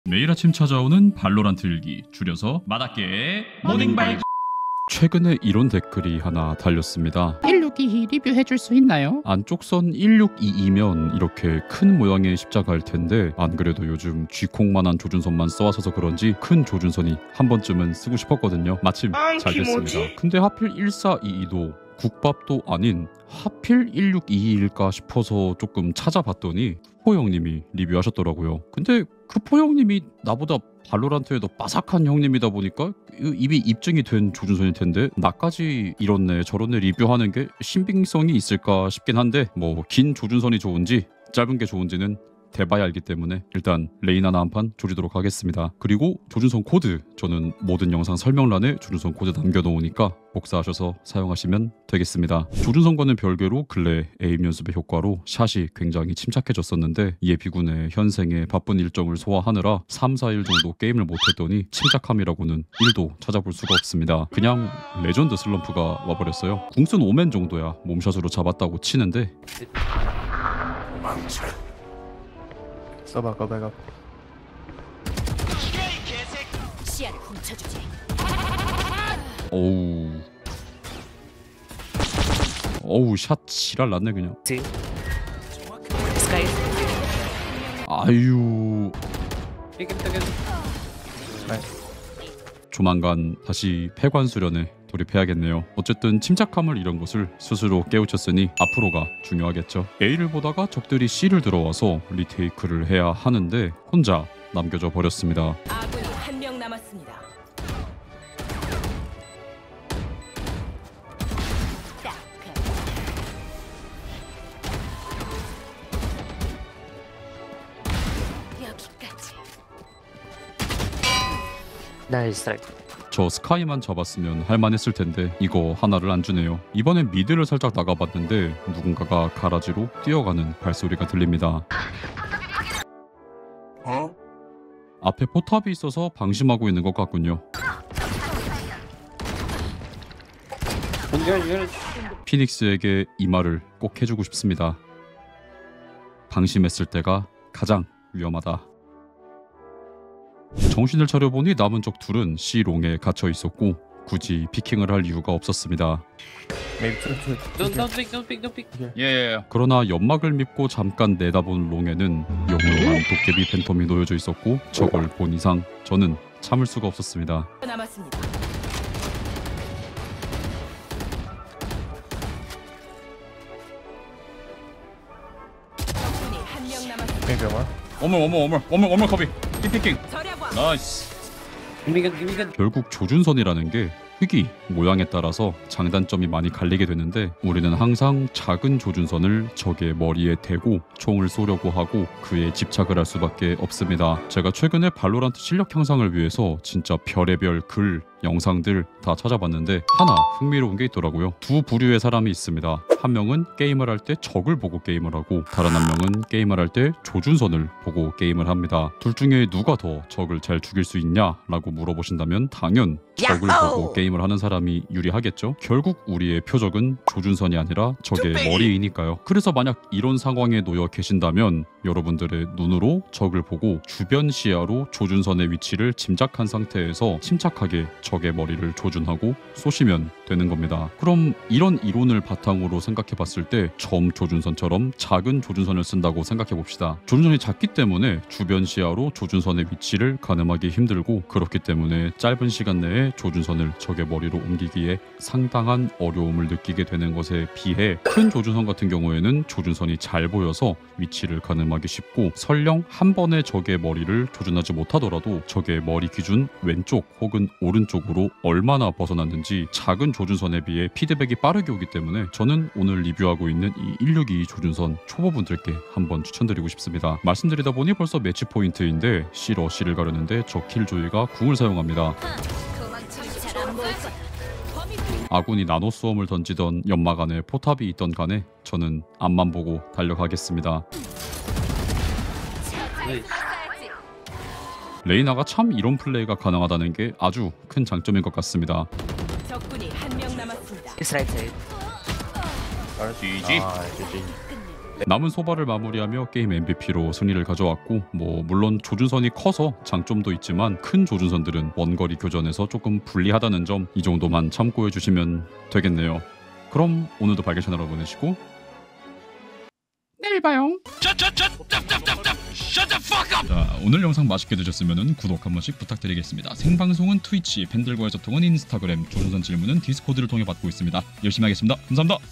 매일 아침 찾아오는 발로란트 일기, 줄여서 마다케 모닝바이. 최근에 이런 댓글이 하나 달렸습니다. 162 리뷰해줄 수 있나요? 안쪽 선 1622면 이렇게 큰 모양의 십자가일 텐데 안 그래도 요즘 쥐콩만한 조준선만 써와서 그런지 큰 조준선이 한 번쯤은 쓰고 싶었거든요. 마침 잘 됐습니다. 근데 하필 1422도 국밥도 아닌 하필 1622일까 싶어서 조금 찾아봤더니 포형님이 리뷰하셨더라고요. 근데 그 포형님이 나보다 발로란트에도 빠삭한 형님이다 보니까 이미 입증이 된 조준선일 텐데 나까지 이렇네 저렇네 리뷰하는 게 신빙성이 있을까 싶긴 한데 뭐 긴 조준선이 좋은지 짧은 게 좋은지는 대봐야 알기 때문에 일단 레인 하나 한 판 조지도록 하겠습니다. 그리고 조준선 코드 저는 모든 영상 설명란에 조준선 코드 남겨놓으니까 복사하셔서 사용하시면 되겠습니다. 조준선과는 별개로 근래 에임 연습의 효과로 샷이 굉장히 침착해졌었는데 이에 비군의 현생의 바쁜 일정을 소화하느라 3, 4일 정도 게임을 못했더니 침착함이라고는 1도 찾아볼 수가 없습니다. 그냥 레전드 슬럼프가 와버렸어요. 궁순 오멘 정도야 몸샷으로 잡았다고 치는데 써봐 가봐가. 시야를 훔쳐주지. 어우 샷 지랄 났네 그냥. 스카이. 아유 네. 조만간 다시 폐관 수련에 돌입해야겠네요. 어쨌든 침착함을 잃은 것을 스스로 깨우쳤으니 앞으로가 중요하겠죠. A를 보다가 적들이 C를 들어와서 리테이크를 해야 하는데 혼자 남겨져 버렸습니다. 아군이 한 명 남았습니다. 여기까지. 나이스 스트라이크. 저 스카이만 잡았으면 할만했을 텐데 이거 하나를 안 주네요. 이번엔 미드를 살짝 나가봤는데 누군가가 가라지로 뛰어가는 발소리가 들립니다. 앞에 포탑이 있어서 방심하고 있는 것 같군요. 피닉스에게 이 말을 꼭 해주고 싶습니다. 방심했을 때가 가장 위험하다. 정신을 차려보니 남은 적 둘은 C롱에 갇혀 있었고 굳이 피킹을 할 이유가 없었습니다. Don't pick. 그러나 연막을 믿고 잠깐 내다본 롱에는 영롱한 도깨비 팬텀이 놓여져 있었고 저걸 본 이상 저는 참을 수가 없었습니다. 남았습니다. 적군이 한 명 남았습니다. 잠깐만. 어머 커비 피킹 절약왕. 나이스. 기미가 결국 조준선이라는 게 흙이 모양에 따라서 장단점이 많이 갈리게 되는데 우리는 항상 작은 조준선을 적의 머리에 대고 총을 쏘려고 하고 그에 집착을 할 수밖에 없습니다. 제가 최근에 발로란트 실력 향상을 위해서 진짜 별의별 글, 영상들 다 찾아봤는데 하나 흥미로운 게 있더라고요. 두 부류의 사람이 있습니다. 한 명은 게임을 할 때 적을 보고 게임을 하고 다른 한 명은 게임을 할 때 조준선을 보고 게임을 합니다. 둘 중에 누가 더 적을 잘 죽일 수 있냐 라고 물어보신다면 당연 적을 보고 게임을 하는 사람이 유리하겠죠. 결국 우리의 표적은 조준선이 아니라 적의 머리이니까요. 그래서 만약 이런 상황에 놓여 계신다면 여러분들의 눈으로 적을 보고 주변 시야로 조준선의 위치를 짐작한 상태에서 침착하게 적의 머리를 조준하고 쏘시면 되는 겁니다. 그럼 이런 이론을 바탕으로 생각해 봤을 때 점 조준선처럼 작은 조준선을 쓴다고 생각해 봅시다. 조준선이 작기 때문에 주변 시야로 조준선의 위치를 가늠하기 힘들고 그렇기 때문에 짧은 시간 내에 조준선을 적의 머리로 옮기기에 상당한 어려움을 느끼게 되는 것에 비해 큰 조준선 같은 경우에는 조준선이 잘 보여서 위치를 가늠하기 쉽고 설령 한 번에 적의 머리를 조준하지 못하더라도 적의 머리 기준 왼쪽 혹은 오른쪽으로 얼마나 벗어났는지 작은 조준선에 비해 피드백이 빠르게 오기 때문에 저는 오늘 리뷰하고 있는 이 162 조준선 초보분들께 한번 추천드리고 싶습니다. 말씀드리다 보니 벌써 매치 포인트인데 C러시를 가려는데 저 킬조이가 궁을 사용합니다. 아군이 나노수험을 던지던 연막 안에 포탑이 있던 간에 저는 앞만 보고 달려가겠습니다. 레이나가 참 이런 플레이가 가능하다는 게 아주 큰 장점인 것 같습니다. 적군이 한 명 남았습니다. 스트라이크. GG. 남은 소바를 마무리하며 게임 MVP로 승리를 가져왔고 뭐 물론 조준선이 커서 장점도 있지만 큰 조준선들은 원거리 교전에서 조금 불리하다는 점 이 정도만 참고해 주시면 되겠네요. 그럼 오늘도 밝은 채널로 보내시고 내일 봐요. 자, 오늘 영상 맛있게 드셨으면 구독 한 번씩 부탁드리겠습니다. 생방송은 트위치, 팬들과의 소통은 인스타그램, 조준선 질문은 디스코드를 통해 받고 있습니다. 열심히 하겠습니다. 감사합니다.